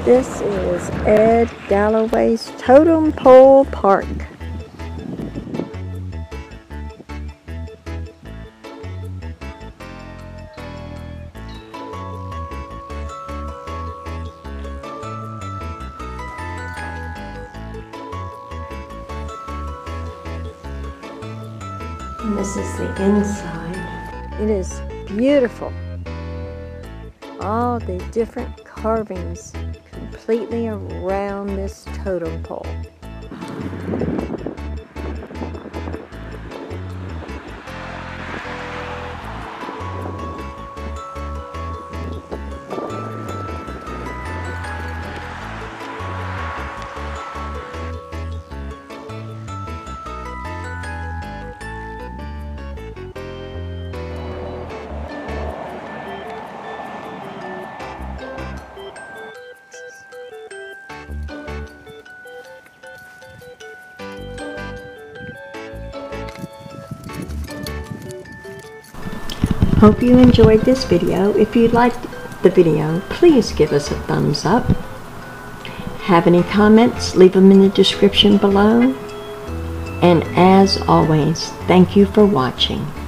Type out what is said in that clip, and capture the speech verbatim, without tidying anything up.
This is Ed Galloway's Totem Pole Park. And this is the inside. It is beautiful. All the different carvings completely around this totem pole. Hope you enjoyed this video. If you liked the video, please give us a thumbs up. Have any comments? Leave them in the description below. And as always, thank you for watching.